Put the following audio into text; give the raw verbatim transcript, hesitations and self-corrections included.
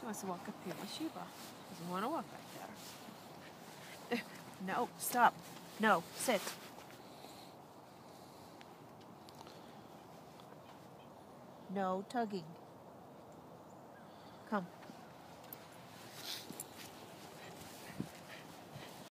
She wants to walk up here with Sheba. Doesn't want to walk back there. No, stop. No, sit. No tugging. Come.